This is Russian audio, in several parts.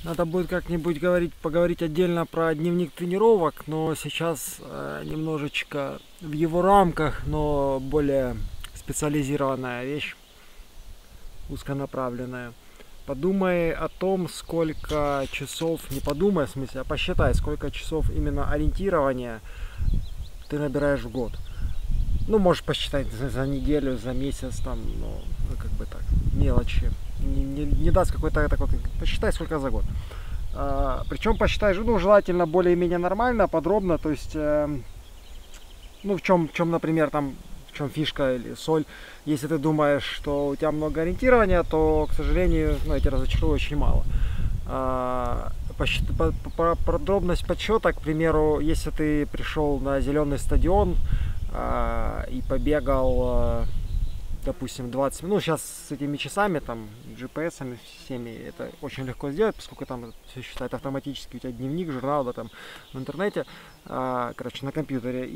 Надо будет как-нибудь поговорить отдельно про дневник тренировок, но сейчас немножечко в его рамках, но более специализированная вещь, узконаправленная. Подумай о том, сколько часов, не подумай в смысле, а посчитай, сколько часов именно ориентирования ты набираешь в год. Ну, можешь посчитать за неделю, за месяц, там, ну как бы так, мелочи. Не даст какой-то такой, посчитай, сколько за год. Причем посчитай, ну, желательно более-менее нормально, подробно, то есть, ну, в чем, например, там, в чем фишка или соль. Если ты думаешь, что у тебя много ориентирования, то, к сожалению, ну, я тебя разочарую, очень мало. Подробность подсчета, к примеру, если ты пришел на зеленый стадион и побегал, допустим, 20 минут, ну, сейчас с этими часами, там, GPS-ами всеми, это очень легко сделать, поскольку там все считает автоматически, у тебя дневник, журнал, да, там, в интернете, короче, на компьютере,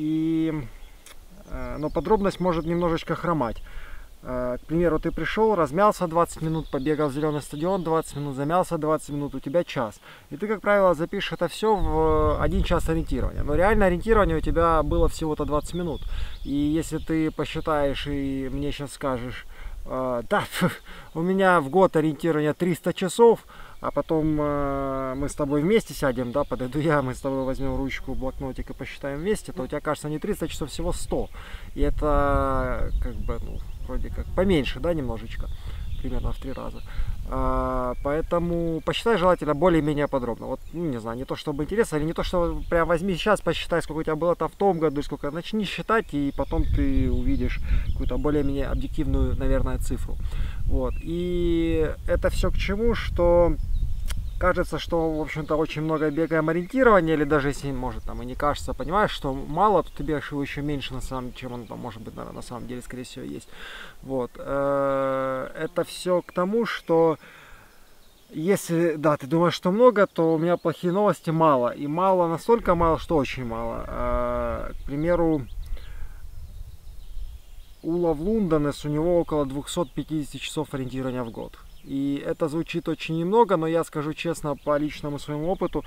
но подробность может немножечко хромать. К примеру, ты пришел, размялся 20 минут, побегал в зеленый стадион 20 минут, замялся 20 минут, у тебя час. И ты, как правило, запишешь это все в 1 час ориентирования. Но реально ориентирование у тебя было всего-то 20 минут. И если ты посчитаешь и мне сейчас скажешь, да, у меня в год ориентирования 300 часов, а потом мы с тобой вместе сядем, да, подойду я, мы с тобой возьмем ручку, блокнотик и посчитаем вместе, то у тебя кажется не 300 часов, всего 100. И это как бы, ну, вроде как поменьше, да, немножечко, примерно в 3 раза. Поэтому посчитай желательно более-менее подробно. Вот, ну, не знаю, не то чтобы интересно, или не то, что прям возьми сейчас, посчитай, сколько у тебя было там в том году, сколько, начни считать, и потом ты увидишь какую-то более-менее объективную, наверное, цифру. Вот. И это все к чему, что кажется, что, в общем-то, очень много бегаем ориентирования, или даже если, может, там и не кажется, понимаешь, что мало, то ты бегаешь его еще меньше, на самом, чем он там, может быть, на самом деле, скорее всего, есть. Вот. Это все к тому, что если, да, ты думаешь, что много, то у меня плохие новости, мало. И мало, настолько мало, что очень мало. К примеру, Улов Лунденес, у него около 250 часов ориентирования в год. И это звучит очень немного, но я скажу честно по личному своему опыту,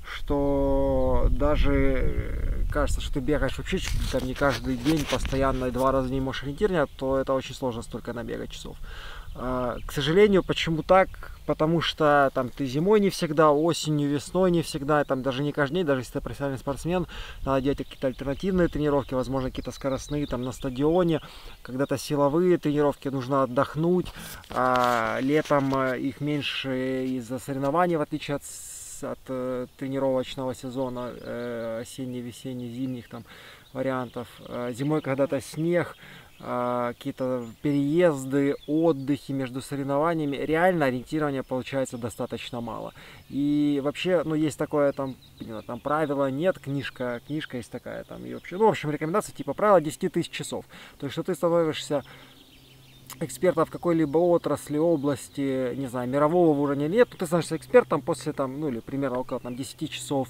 что даже кажется, что ты бегаешь вообще там не каждый день, постоянно 2 раза в день можешь ориентировать, то это очень сложно столько набегать часов. К сожалению, почему так? Потому что там ты зимой не всегда, осенью, весной не всегда, там даже не каждый день, даже если ты профессиональный спортсмен, надо делать какие-то альтернативные тренировки, возможно, какие-то скоростные там на стадионе, когда-то силовые тренировки, нужно отдохнуть, летом их меньше из-за соревнований, в отличие от тренировочного сезона, осенний, весенний, зимних там вариантов. Зимой когда-то снег, какие-то переезды, отдыхи между соревнованиями, реально ориентирования получается достаточно мало. И вообще, ну, есть такое там правило, нет, книжка есть такая там, и вообще, ну, в общем, рекомендация типа правило 10 тысяч часов. То есть, что ты становишься экспертом в какой-либо отрасли, области, не знаю, мирового уровня нет, то ты становишься экспертом после там, ну, или примерно около там 10 часов,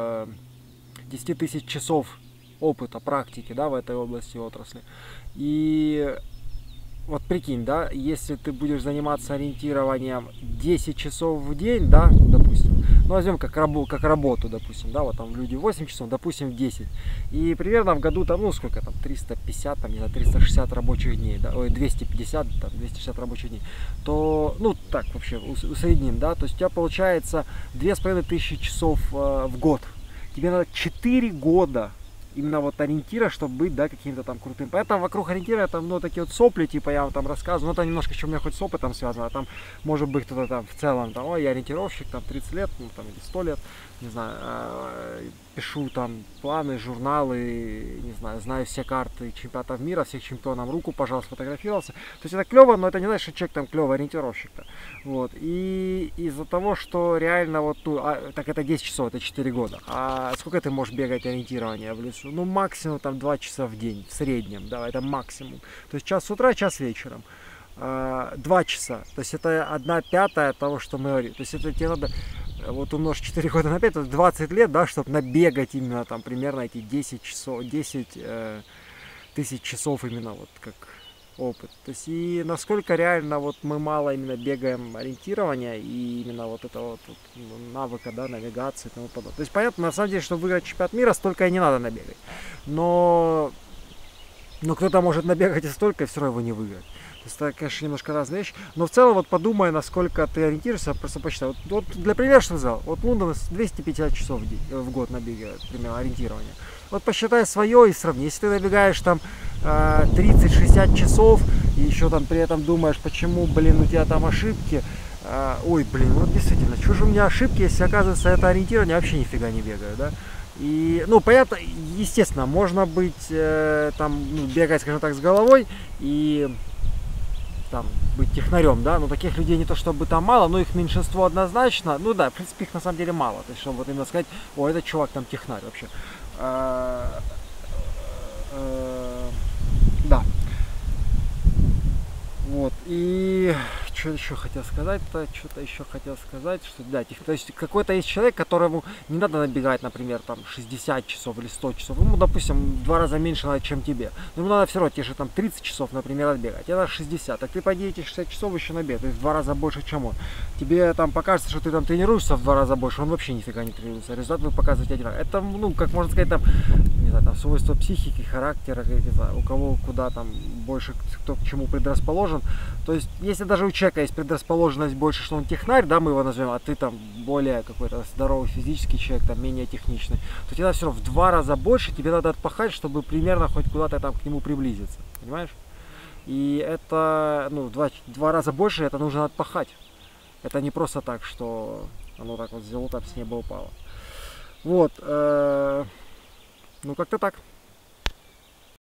10 тысяч часов опыта, практики, да, в этой области отрасли. И вот прикинь, да, если ты будешь заниматься ориентированием 10 часов в день, да, допустим, ну, возьмем как работу, допустим, да, вот там люди 8 часов, допустим, 10. И примерно в году там, ну, сколько там, 350, там, не знаю, 360 рабочих дней, да, ой, 250, там, 260 рабочих дней, то, ну, так вообще, усредним, да, то есть у тебя получается 2500 часов в год. Тебе надо 4 года именно вот ориентира, чтобы быть, да, каким-то там крутым. Поэтому вокруг ориентира там, ну, такие вот сопли, типа, я вам там рассказываю, ну, это немножко еще у меня хоть с опытом связано, а там, может быть, кто-то там в целом, там, ой, я ориентировщик, там, 30 лет, ну, там, или 100 лет, не знаю, пишу там планы, журналы, не знаю все карты чемпионатов мира, всех чемпионов, руку, пожалуйста, фотографировался. То есть это клево, но это не значит, что человек там клевый ориентировщик-то. Вот. И из-за того, что реально вот, ну, так это 10 часов, это 4 года. А сколько ты можешь бегать ориентирование в лесу? Ну, максимум там 2 часа в день, в среднем, да, это максимум. То есть час с утра, час вечером. 2 часа, то есть это 1/5 того, что мы говорим. То есть это тебе надо вот умножить 4 года на 5, это 20 лет, да, чтобы набегать именно там примерно эти 10 часов, 10 тысяч часов именно вот как опыт. То есть и насколько реально вот мы мало именно бегаем ориентирования и именно вот этого вот навыка, да, навигации и тому подобное. То есть понятно, на самом деле, что выиграть чемпионат мира столько и не надо набегать. Но кто-то может набегать и столько, и все равно его не выиграть. То есть это, конечно, немножко разные вещи. Но в целом вот подумай, насколько ты ориентируешься, просто посчитай. Вот для примера, что сказал, вот Лондон 250 часов в год набегает, например, ориентирование. Вот посчитай свое и сравни. Если ты набегаешь там 30-60 часов, и еще там при этом думаешь, почему, блин, у тебя там ошибки. Ой, блин, вот действительно, что же у меня ошибки, если оказывается это ориентирование, я вообще нифига не бегаю, да? И, ну, понятно, естественно, можно быть, там, ну, бегать, скажем так, с головой и там быть технарем, да, но таких людей не то чтобы там мало, но их меньшинство однозначно, ну да, в принципе, их на самом деле мало, то есть, чтобы вот именно сказать, о, этот чувак там технарь вообще. Да. Вот, и что еще хотел сказать-то, что-то еще хотел сказать, что да, то есть какой-то есть человек, которому не надо набегать, например, там 60 часов или 100 часов, ему, допустим, в 2 раза меньше надо, чем тебе, но ему надо все равно те же там 30 часов, например, отбегать, это 60, так ты пойди эти 60 часов еще набегаешь, то есть в 2 раза больше, чем он. Тебе там покажется, что ты там тренируешься в 2 раза больше, он вообще нифига не тренируется, результат вы показываете один раз. Это, ну, как можно сказать, там, не знаю, там свойства психики, характера, не знаю, у кого куда там больше, кто к чему предрасположен. То есть, если даже у человека есть предрасположенность больше, что он технарь, да, мы его назовем, а ты там более какой-то здоровый физический человек, там менее техничный, то тебе надо все равно в 2 раза больше, тебе надо отпахать, чтобы примерно хоть куда-то там к нему приблизиться, понимаешь? И это, ну, в 2 раза больше это нужно отпахать. Это не просто так, что оно так вот взяло, там с неба упало. Вот, ну как-то так.